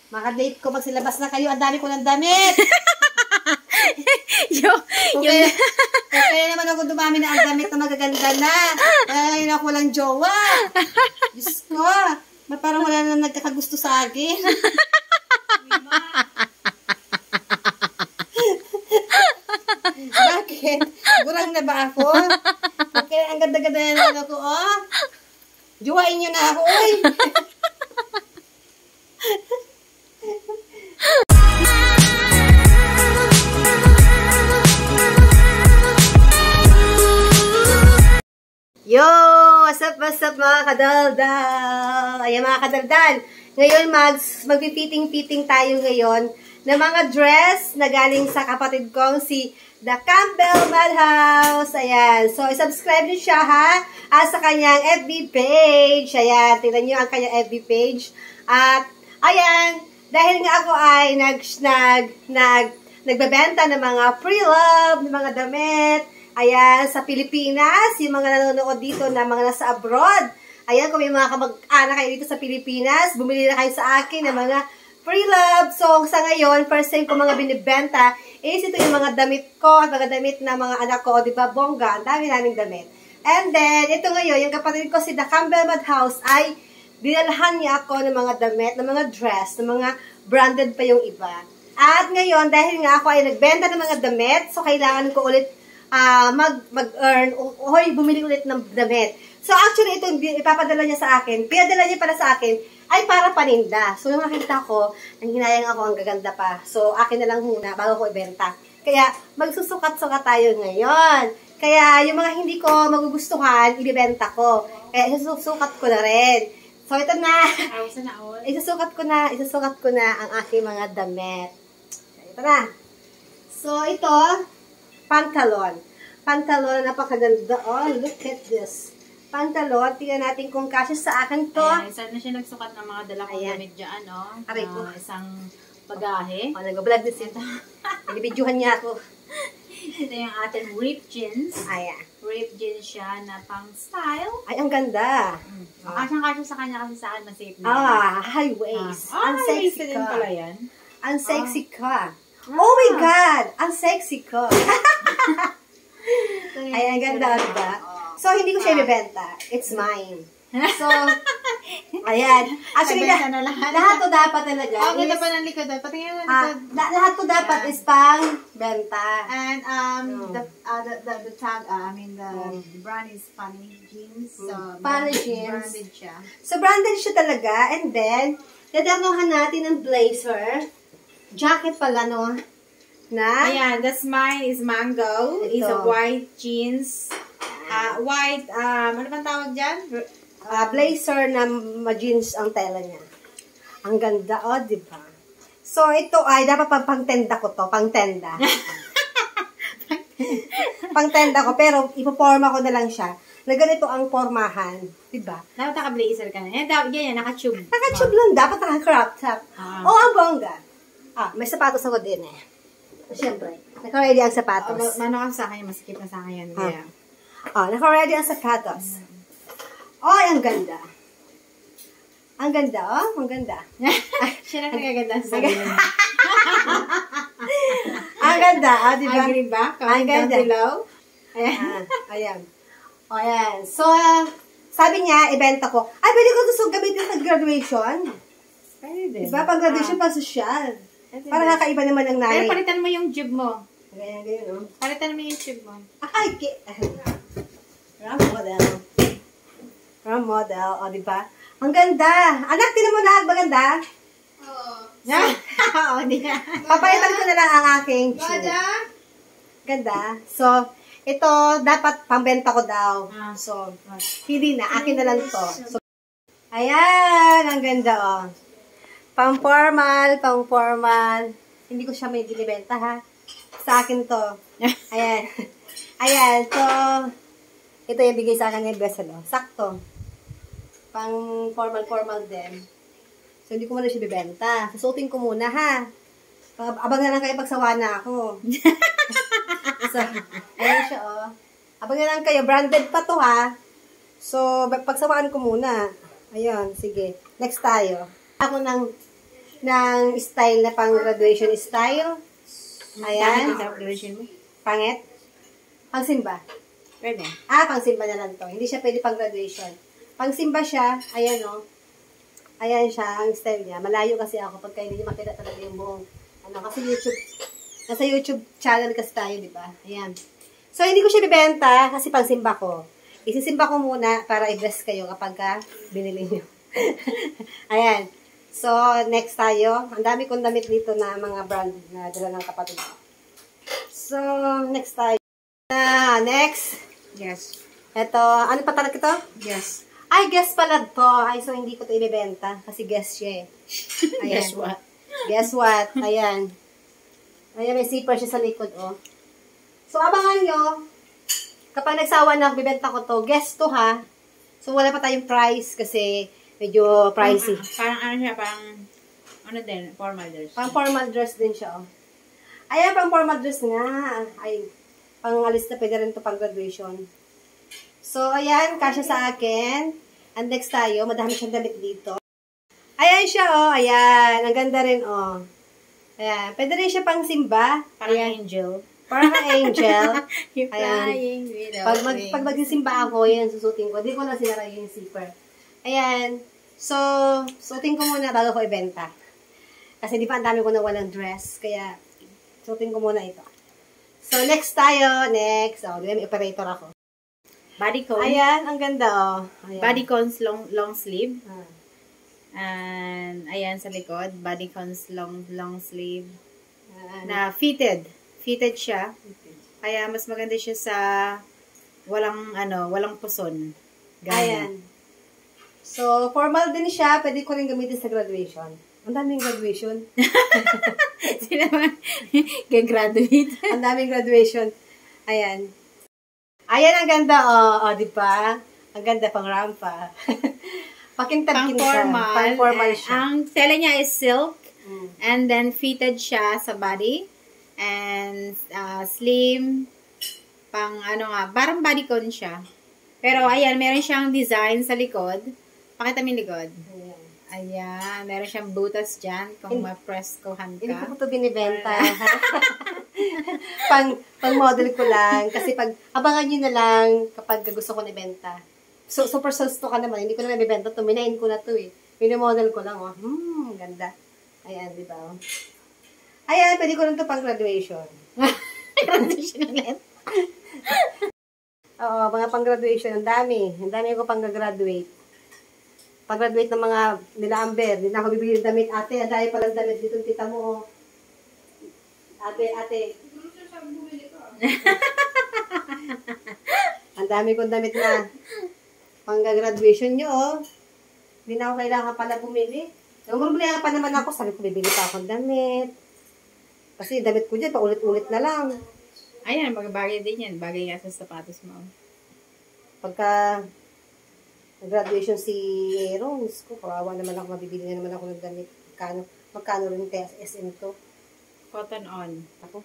Maka-date ko, magsilabas na kayo. Ang dami ko ng damit. Kaya naman ako dumami na ang damit na magaganda na. Ngayon ako walang jowa. Diyos ko. Parang wala na nagkakagusto sa akin. Bakit? Gurang na ba ako? Okay, ang ganda-ganda na ako, oh. Juwain nyo na ako, oy. Yo! What's up mga kadaldal? Ayan mga kadaldal. Ngayon magpipitting-pitting tayo ngayon ng mga dress na galing sa kapatid kong si The Campbell Madhouse. Ayan. So, subscribe niyo siya ha. Sa kanyang FB page. Ayan. Tingnan niyo ang kanyang FB page. At, ayan. Dahil nga ako ay nagbebenta ng mga pre-love, ng mga damit. Ayan, sa Pilipinas, yung mga nanonood dito na mga nasa abroad. Ayan, kung may mga kamag-anak kayo dito sa Pilipinas, bumili na kayo sa akin ng mga pre-love. So, sa ngayon, first time ko mga binibenta, is ito yung mga damit ko at mga damit na mga anak ko. O, diba, bongga? Ang dami naming damit. And then, ito ngayon, yung kapatid ko si The Campbell Madhouse ay dinalhan niya ako ng mga damit, ng mga dress, ng mga branded pa yung iba. At ngayon, dahil nga ako ay nagbenta ng mga damit, so kailangan ko ulit mag-earn o bumili ulit ng damit. So, actually, ito ipapadala niya sa akin. Pinadala niya para sa akin ay para paninda. So, yung nakita ko, ang hinayang ako, ang gaganda pa. So, akin na lang muna bago ko ibenta. Kaya, magsusukat-sukat tayo ngayon. Kaya, yung mga hindi ko magugustuhan, ibibenta ko. Kaya, isusukat ko na rin. So, ito na. Isusukat ko na ang aking mga damit. Ito na. So, ito, pantalon. Pantalon, napakaganda. Oh, look at this. Pantalon, tingnan natin kung kasya sa akin to. Ayan, isa na siya nagsukat ng mga dala kong damit dyan, no? Isang bagahe. Oh, nag-vlog this ito. Nag-videohan niya ako. Ito yung ating ripped jeans. Ayan. Ripped jeans siya na pang style. Ay, ang ganda. Kasyang-kasya sa kanya kasi sa akin masafe na. High waist. Ang sexy din pala yan. Ang sexy ka. Oh my God! Ang sexy ko. Ay, ang ganda, diba? So, hindi ko siya ibibenta. It's mine. So, ayan. Actually, lahat to dapat talaga. Ang ganda pa ng likod. Patingin mo likod. Lahat to dapat is pang benta. And the tag, the brand is Funny Jeans. So, Funny Jeans. Branded siya. So, branded siya talaga. And then, dadamuhan natin ng blazer. Jacket pala, no? Na? Ayan, that's mine is mango. Ito. It's a white jeans. White, ano bang tawag dyan? Blazer na ma-jeans ang tela niya. Ang ganda, oh, diba? So, ito ay, dapat pang-tenda ko to. Pang-tenda. Pang-tenda ko, pero ipoporma ko na lang siya. Na ganito ang pormahan. Diba? Dapat naka-blazer ka na. Yan, naka-tube. Naka-tube lang. Dapat naka-crop top. Oh, ang bongga. May sapatos ako din eh. Siyempre, naka-ready ang sapatos. Mano ka sa akin, masikip na sa akin yan. Yeah. Naka-ready ang sapatos. Oh, ang ganda. Ang ganda, oh. Ang ganda. Siya na nagaganda sa akin. Ang ganda, diba? Agree ba? Ang ganda. Below. Ayan. Ayan. So, sabi niya, ibenta ko. Ay, pwede ko ito gamitin sa graduation. Pwede. Diba? Pag graduation pa social. Para nakaiba naman ng nanay. Pero palitan mo yung tube mo. Ganyan, no? Palitan mo yung tube mo. Ay, Ram model. O, diba? Ang ganda. Anak, tinan mo lahat. Maganda? Oo. Oo, di na. Papalitan ko na lang ang aking tube. Ganda. So, ito, dapat pambenta ko daw. So, hindi na. Akin na lang to. So, ayan. Ang ganda, oh. Pang-formal. Hindi ko siya may binibenta, ha? Sa akin to. Ayan. Ayan. So, ito yung bigay sa akin ng Besalo. Sakto. Pang-formal din. So, hindi ko muna siya bibenta. Susutin ko muna, ha? Abang na lang kayo pagsawa na ako. So, ayan siya, oh. Abang na lang kayo. Branded pa to, ha? So, pagsawaan ko muna. Ayun, sige. Next tayo. Ako ng ng style na pang graduation style. Ayan. Graduation mo? Pangit? Pangsimba. Pwede. Pangsimba na lang to. Hindi siya pwede pang graduation. Pangsimba siya, ayan o. Ayan siya, ang style niya. Malayo kasi ako pagka hindi makita talaga yung buong, kasi nasa YouTube channel kasi tayo, di ba? Ayan. So, hindi ko siya bibenta kasi pangsimba ko. Isisimba ko muna para i-bless kayo kapag binili nyo. Ayan. So, next tayo. Ang dami kong damit dito na mga brand na dala ng kapatid ko. So, next tayo. Next. Yes. Ito, ano pa talaga ito? Yes. Ay, guess pala to. Ay, so hindi ko ito ibibenta. Kasi guess siya eh. Ayan. Guess what? Guess what? Ayan. Ayan, may zipper siya sa likod, oh. So, abangan nyo. Kapag nagsawa na, bibenta ko to. Guess to, ha? So, wala pa tayong price kasi medyo pricey. Parang ano siya, parang ano din, formal dress. Pang formal dress din siya, oh. Ayan, pang formal dress nga. Ay, pang alis na pwede rin to pang graduation. So, ayan, kasya sa akin. And next tayo, madami siyang damit dito. Ayan siya, oh. Ayan, ang ganda rin, oh. Ayan, pwede rin siya pang simba. Parang angel. Parang angel. You're flying Ayan. Pag magsisimba ako, yan, susutin ko. Di ko na sinara yung zipper. Ayan. So, susutin ko muna bago ko ibenta. Kasi di pa ang dami ko na walang dress. Kaya, susutin ko muna ito. So, next tayo. Next. Oh, di ba, may operator ako. Bodycon. Ayan, ang ganda, oh. Ayan. Bodycon's long sleeve. And, ayan sa likod. Bodycon's long sleeve. Na fitted. Fitted siya. Kaya, mas maganda siya sa walang puson. Ayan. So, formal din siya. Pwede ko rin gamitin sa graduation. Ang daming graduation. Sino ba? Gagraduate. Ang daming graduation. Ayan. Ayan, ang ganda, oh, di ba? Ang ganda, pang rampa. Pakintab-kintab. Pang-formal siya. Ang tela niya is silk. And then, fitted siya sa body. And, slim. Parang bodycon siya. Pero, ayan, meron siyang design sa likod. Pakita mo yung likod. Ayan, meron siyang butas dyan. Kung ma-press-kohan ka. Hindi ko ito binibenta. pang model ko lang. Kasi abangan nyo na lang kapag gusto ko na-benta. So, super susto ka naman. Hindi ko na nabibenta ito. Minain ko na ito eh. Minimodel ko lang, oh. Ganda. Ayan, di ba? Ayan, pwede ko lang ito pang graduation. Graduation ulit. Oo, mga pang graduation. Ang dami. Ang dami ko pang graduate. Pag-graduate ng mga nila Amber. Hindi na ako bibili ng damit. Ate, ang dami palang damit dito. Tita mo, oh. Ate. Ang dami kong damit na pang-graduation nyo, oh. Hindi na ako kailangan pala bumili. Nung bumili pa naman ako, sabi ko, bibili pa akong damit. Kasi damit ko dyan, paulit-ulit na lang. Ayan, bagay din yan. Bagay nga sa sapatos mo. Pagka graduation si Rose ko, kawawa naman ako, mabibili na naman ako ng damit. Magkano rin kaya sa SM to? Cotton on. Ako?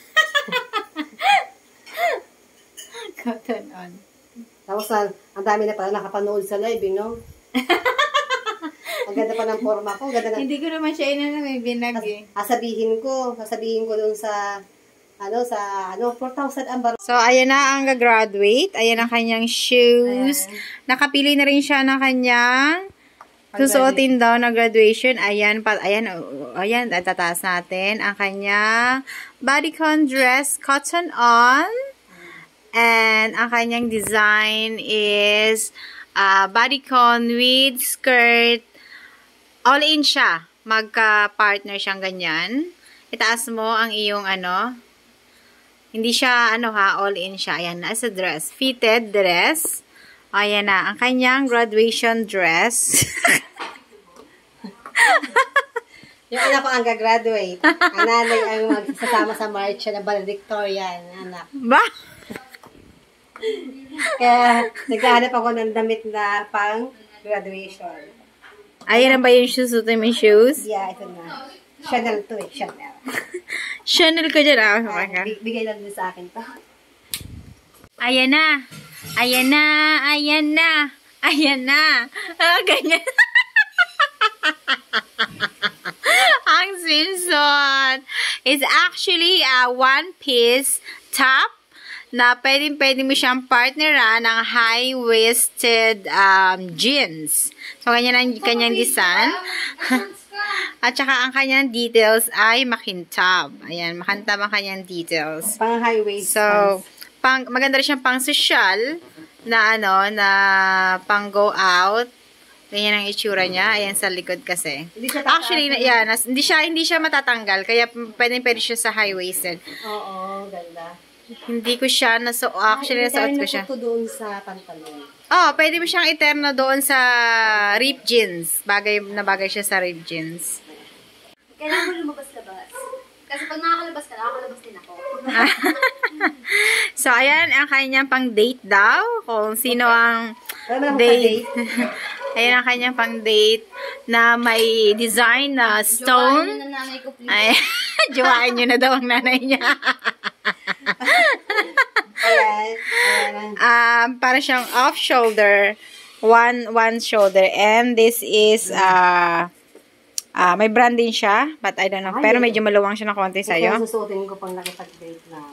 Cotton on. Tapos, ang dami na pala nakapanood sa live, you know? Ang ganda pa ng forma ko. Ganda na. Hindi ko naman siya may binag eh. Sasabihin ko doon sa 4,000 ang baro. So, ayan na ang gagraduate. Ayan ang kanyang shoes. Ayan. Nakapili na rin siya ng kanyang susuotin daw na graduation. Ayan, tataas natin ang kanyang bodycon dress, cotton on. And ang kanyang design is bodycon with skirt. All in siya. Magka-partner siyang ganyan. Itaas mo ang iyong hindi siya, all in siya. Ayan, as a dress. Fitted dress. Ayan na, ang kanyang graduation dress. Yung anak ko ang gagraduate. Ang nanay ang magsasama sa march na valedictorian, anak. Ba? Kaya, naghahanap ako ng damit na pang graduation. Ayan na ba yung shoes? Ito yung shoes? Yeah, ito na. Chanel to eh, Chanel. Chanel ka dyan, Bigay lang din sa akin to. Ayan na. Ayan na. Ayan na. Ayan na. Ganyan. It's actually a one-piece top na pwede mo siyang partneran ng high-waisted jeans. So, ganyan ang kanyang design. At saka, ang kanyang details ay makintab. Ayan, makintab ang kanyang details. Pang high-waist. So, maganda rin siyang pang social na na pang go out. Ganyan ang itsura niya. Ayan sa likod kasi. Actually, yan, hindi siya matatanggal. Kaya pwede siya sa high-waisted. Oo, ganda. Hindi ko siya actually nasuot ko siya. Ito doon sa pantalon. Oh, pwede mo siyang iterno doon sa ripped jeans. Bagay siya sa ripped jeans. Kailangan mo lumabas-labas. Kasi pag nakakalabas ka, nakakalabas din ako. So, ayan ang kanyang pang-date daw. Kung sino ang date. Ayan ang kanyang pang-date na may design na stone. Jowain nyo na nanay ko, please. Ay, jowain nyo na daw ang nanay niya. Para siyang off-shoulder. One shoulder. And this is, may brand din siya. But I don't know. Pero medyo maluwang siya na konti sa'yo. Kaya susuotin ko pang nakipag-date na.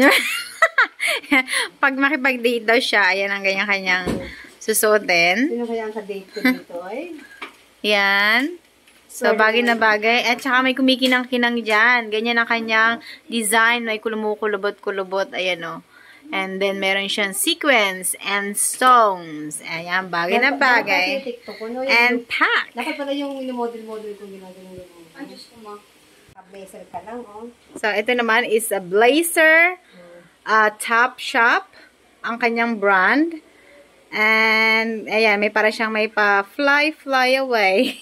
Pag makipag-date daw siya, ayan ang ganyan kanyang susuotin. Sino kaya ang ka-date ko dito eh? Yan. So, bagay na bagay. At saka may kumikinang-kinang dyan. Ganyan ang kanyang design. May kulukulubot-kulubot. Ayan o. And then, meron siyang sequins and stones. Ayan, bagay na bagay. And pack. Dapat pala yung model-model kong ginagawa yung... Ay, Diyos ko ma. Blazer ka lang, oh. So, ito naman is a blazer. Top shop. Ang kanyang brand. And, ayan, may para siyang may pa fly away.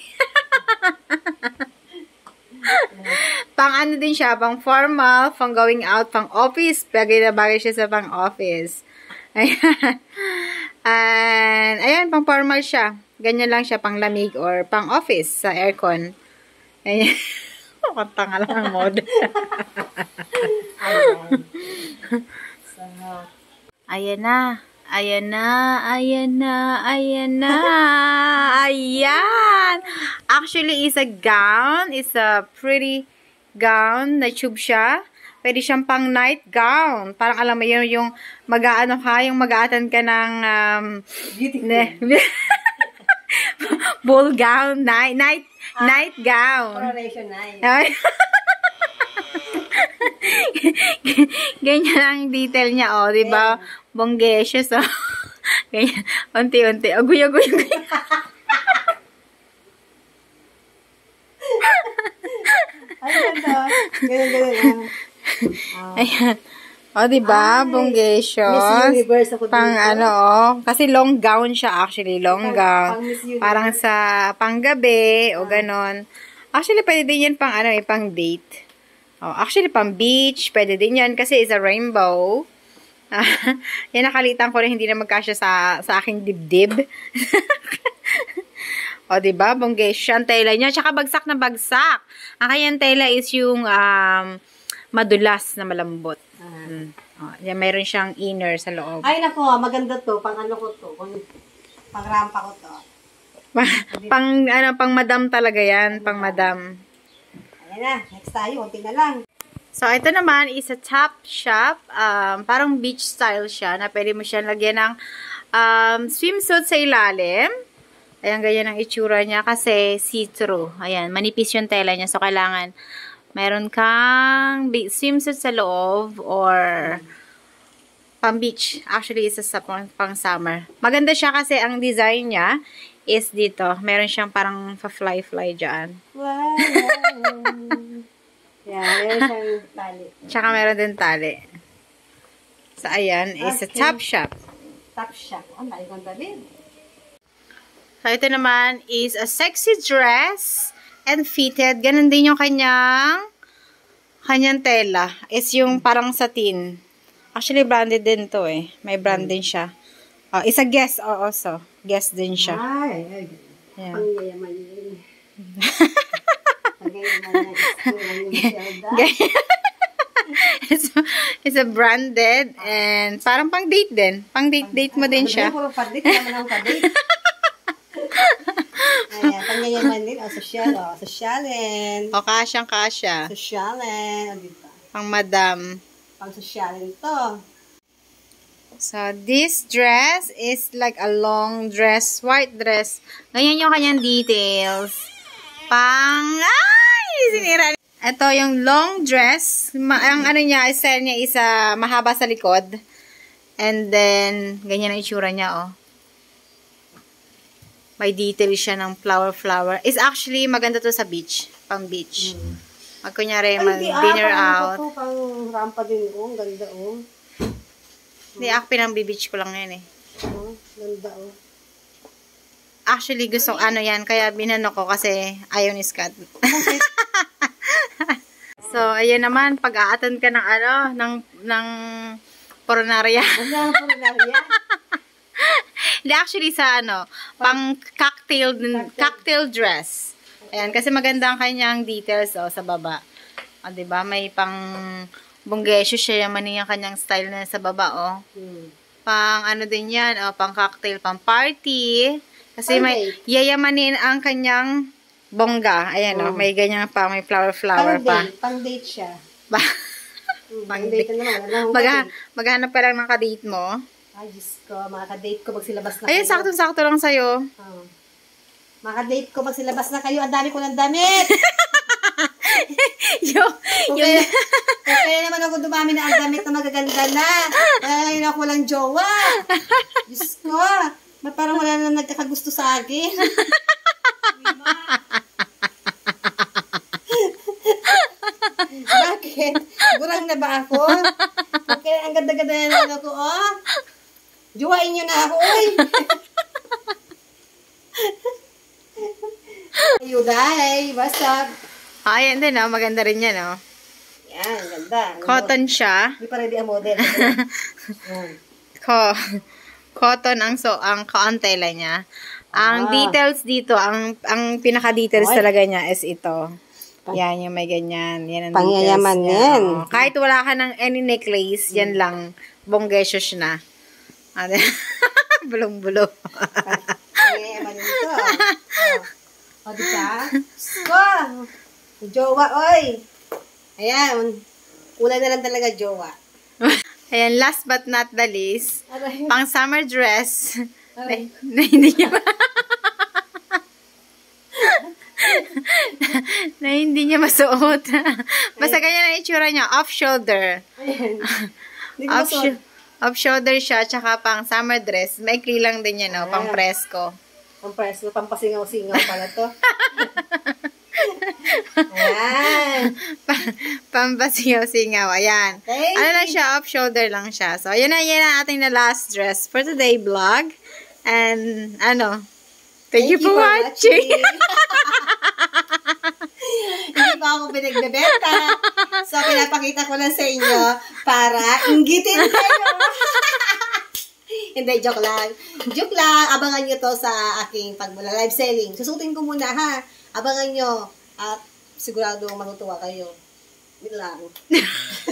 Pang ano din siya, pang formal, pang going out, pang office. Bagay na bagay siya sa pang office. Ayan. And, ayan, pang formal siya. Ganyan lang siya, pang lamig or pang office sa aircon. Ayan. Tanga lang ang mode. Ayan na. Ayan na, ayan na, ayan na, ayan. Actually, it's a gown. It's a pretty gown na tube siya. Pwede siyang pang night gown. Parang alam mo yun, yung mag-aano ka, yung mag-aatan ka ng ball gown, night gown. Coronation night. Ganyan ang detail niya, oh, di ba? Bonggesyo, so. Ganyan, unti-unti. Aguy-aguy. Ay, ganda. Ganyan. Ayan. O, di ba? Bonggesyo. Miss Universe ako dito. Pang ano, oh. Kasi long gown siya, actually. Long gown. Parang sa panggabi, o ganon. Actually, pwede din yan pang ano, pang date. Oh, actually, pang beach, pwede din yan kasi is a rainbow. Yan, nakalitan ko na hindi na magkasya sa aking dibdib. O, diba? Bonggesyo ang tela niya. Tsaka bagsak na bagsak. Ang kanyang tela is yung madulas na malambot. O, yan, mayroon siyang inner sa loob. Ay, nako, maganda to. Pang ano ko to. Pang rampa ko to. Pang madam talaga yan. Pang madam. Ayan na. Next tayo. Kunti na lang. So, ito naman is a top shop. Parang beach style siya na pwede mo siya lagyan ng swimsuit sa ilalim. Ayan, ganyan ang itsura niya kasi see-through. Ayan, manipis yung tela niya. So, kailangan meron kang swimsuit sa loob or pang beach. Actually, isa sa pang summer. Maganda siya kasi ang design niya is dito. Meron siyang parang pa-fly-fly dyan. Wow! Yeah, meron siyang tali. Tsaka meron din tali. So, ayan, is a top shop. Top shop. Ang dali kong dalhin. So, ito naman is a sexy dress and fitted. Ganon din yung kanyang tela. Is yung parang satin. Actually, branded din to eh. May brand din siya. Oh, is a Guess also. Guess din siya. Ay. Ayan. Pangyayaman yun. It's a branded and parang pang date din. Pang date mo din siya. Ayan, pangyayaman din. O, sosyal. O, sosyalin. O, kasyang-kasya. Sosyalin. O, diba? Pang madam. Pang sosyalin to. So, this dress is like a long dress, white dress. Ganyan yung kanyang details. Ay! Sinira. Ito yung long dress. Ang ano niya, style niya is mahaba sa likod. And then, ganyan ang itsura niya, oh. May detail siya ng flower. It's actually maganda to sa beach. Pang beach. Kunyari, mag-dinner out. Pang rampa din, oh. Ang ganda, oh. Hindi, pinang-beach ko lang yan, eh. Oh, ganda, oh. Actually, gusto yan. Kaya binano ko kasi ayaw ni Scott. So, ayan naman. Pag-a-attend ka ng ng coronarya. Ano, coronarya? Hindi, actually sa pang cocktail dress. Ayan, kasi maganda ang kanyang details, oh, sa baba. O, diba? May pang bonggesyo siya yaman yung kanyang style na sa baba, oh. Pang din yan, oh, pang cocktail, pang party. Kasi may yayamanin ang kanyang bongga. Ayan, oh, may ganyan pa, may flower pa. Pang date siya. Pang date naman. Maghanap ka lang ng ka-date mo. Ay, Diyos ko, makaka-date ko magsilabas na kayo. Ayun, sakto-sakto lang sa'yo. Oh. Makaka-date ko magsilabas na kayo. Ang dami ko ng damit! Kaya naman ako dumami na ang damit na magaganda na. Ngayon ako walang jowa. Diyos ko, parang wala na nagkakagusto sa akin. Bakit? Burang na ba ako? Okay, ang ganda-ganda na ako, oh. Juwain nyo na ako, oy. Ayuday, Wazzap. Ayan din, oh. Maganda rin yan, oh. Yan, ganda. Cotton siya. Hindi pa ready ang model. Cotton ang kaantela niya. Ang details dito, ang pinaka-details talaga niya is ito. Yan, yung may ganyan. Yan ang pangyayaman yan. Oh. Kahit wala ka ng any necklace, yan lang. Bonggesyos na. Bulong-bulo. Pangyayaman ito. O, diba? Sko! Jowa, oy! Ayan. Kulay na lang talaga jowa. Ayan, last but not the least, Aray. pang summer dress. Aray. Na hindi niya na hindi niya masuot. Basta ganyan ang itsura niya. Off-shoulder. Ayan. Off-shoulder siya, tsaka pang summer dress. Maikli lang din yan, no? Pang presko. Pang presko, pang pasingaw-singaw pala to. Ayan. Pampasiyaw-singaw. Ayan. Ano lang siya? Off-shoulder lang siya. So, yan ang ating na last dress for today vlog. And, thank you for watching. Hindi pa ako pinagbebenta. So, pinapakita ko lang sa inyo para inggitin kayo. Hindi, joke lang. Joke lang. Abangan nyo to sa aking live selling. Susutin ko muna, ha? Abangan nyo. At sigurado matutuwa kayo. Yun lang.